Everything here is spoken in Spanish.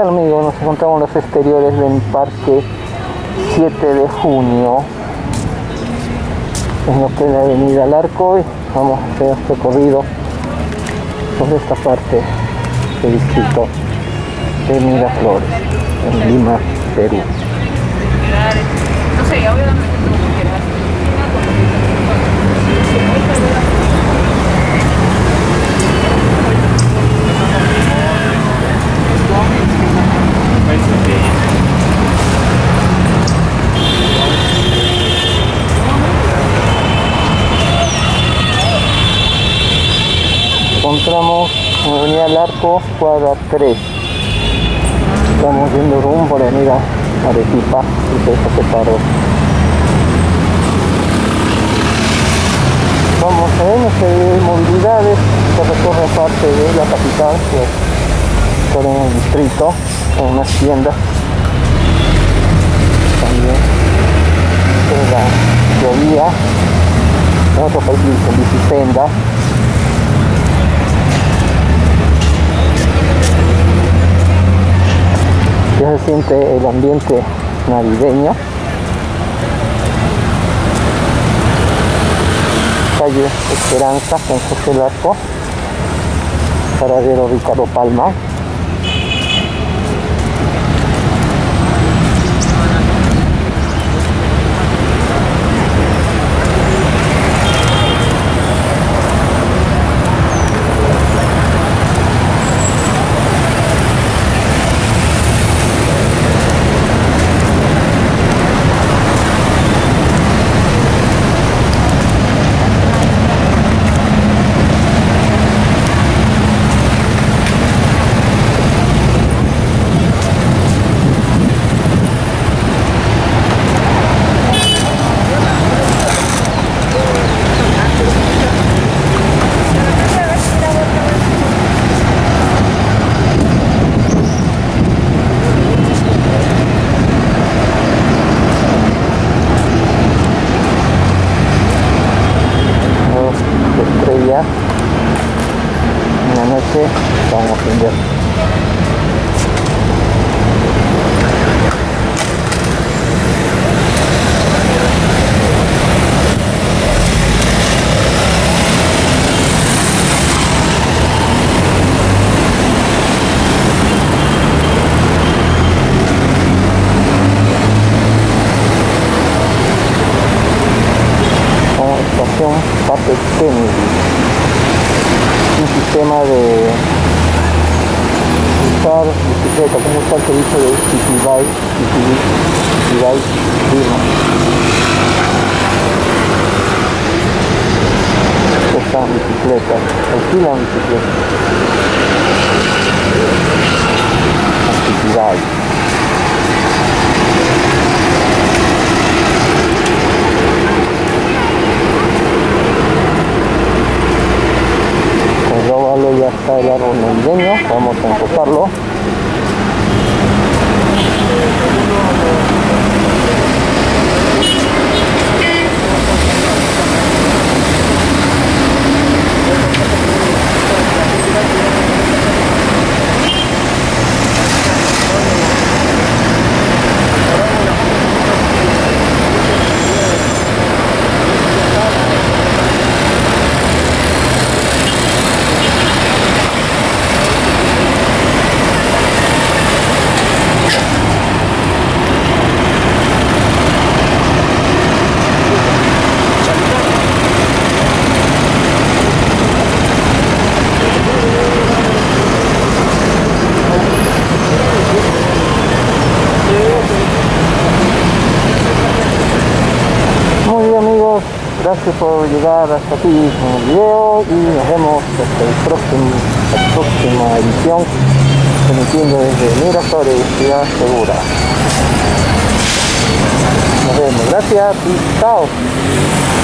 tal, amigos? Nos encontramos en los exteriores del Parque 7 de Junio, en lo que es la avenida Al Arco, y vamos a hacer este recorrido sobre esta parte del distrito de Miraflores, en Lima, Perú. No sé, obviamente como quieras. Encontramos en la avenida Al Arco, cuadra 3. Estamos yendo rumbo a la avenida Arequipa y se separó. Vamos a ver una serie de movilidades que recorren parte de la capital, por el distrito, con unas tiendas. También la llovía, en otro país en bicicenda. Ya se siente el ambiente navideño. Calle Esperanza con José Larco, paradero Ricardo Palma. En la noche vamos a prender. Como estación Parque Kennedy. Un sistema de usar bicicleta, como usar el servicio de Citybike Lima. Estas bicicletas, alquilan bicicletas. Citybike. Ya está el árbol navideño, vamos a enfocarlo. Gracias por llegar hasta aquí en el video y nos vemos hasta la próxima edición, transmitiendo desde Miraflores, Ciudad Segura. Nos vemos, gracias y chao.